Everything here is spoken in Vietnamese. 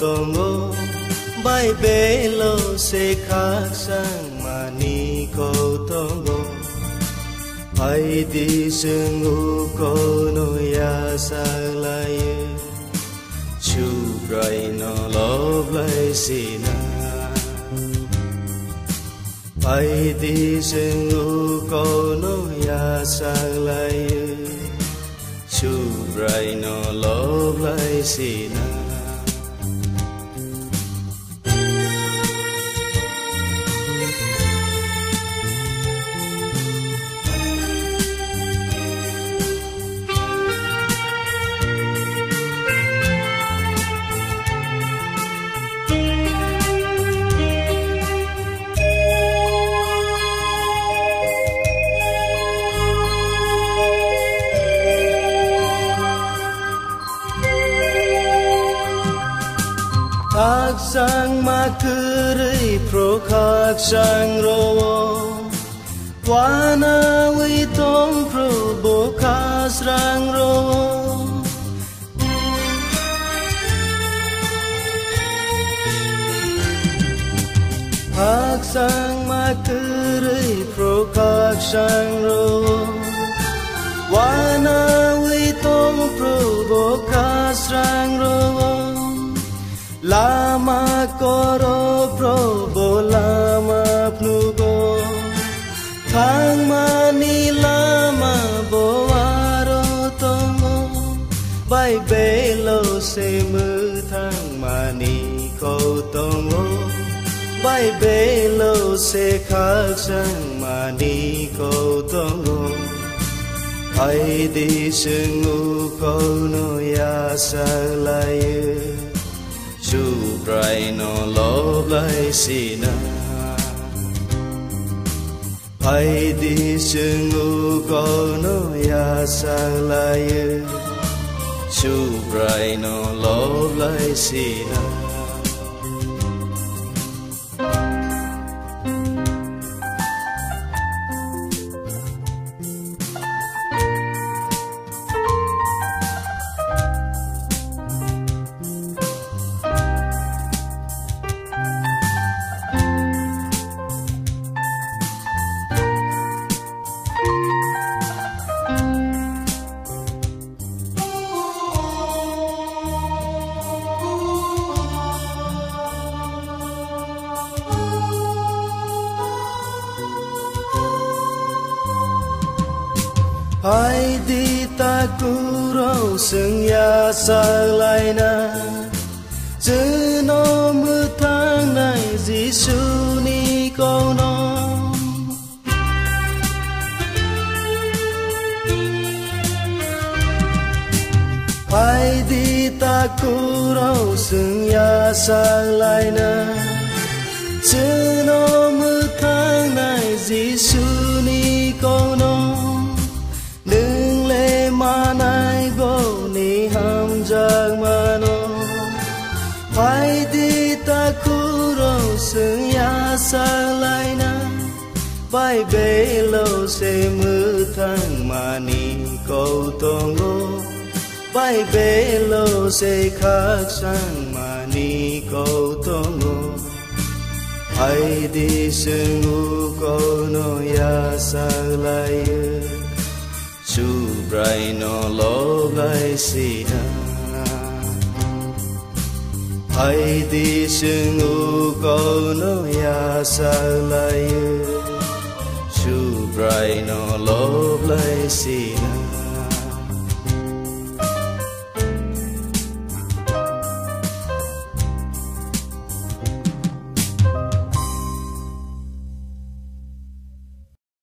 tongo bay bê lô se khác sang mà ni câu tongo ai đi sương u cô nôi ya sa lai chu rai no love lai sina ai đi sương u cô nôi ya sa lai chu rai no love lai sina khắc sang ma cứ rơi pro khắc sang ro wana wi tong pro bo khas rang ro khắc sang ma cứ rơi pro khắc sang ro wana wi tong pro bo khas rang ro lama koro probo lama pnugo thang mani lama boaro tongo bay belo se mư thang mani ko tongo bay belo se khác sang mani ko tongo ai đi sương u ko no ya sa lai chu rai no love lai sina ai đi sương u ko no ya sa lai chu rai no love lai sina ai đi ta curo sừng ya sa lai na chữ nó mưa tháng này Giêsu ni câu nó ai đi ta curo sừng ya sa lai na chữ nó mưa tháng này Giêsu ni câu nó đừng lệ mà nay vô ni ham giang mà nó phải đi ta cú râu sương ya sa lai na bay bê lô se mưa thang mà ni câu tongo bay bê lô se khác sang mà ni câu tongo ai đi sương u câu no ya sa lai chu rai no love lai sina ai đi sương u câu no ya sa lai chu rai no love lai sina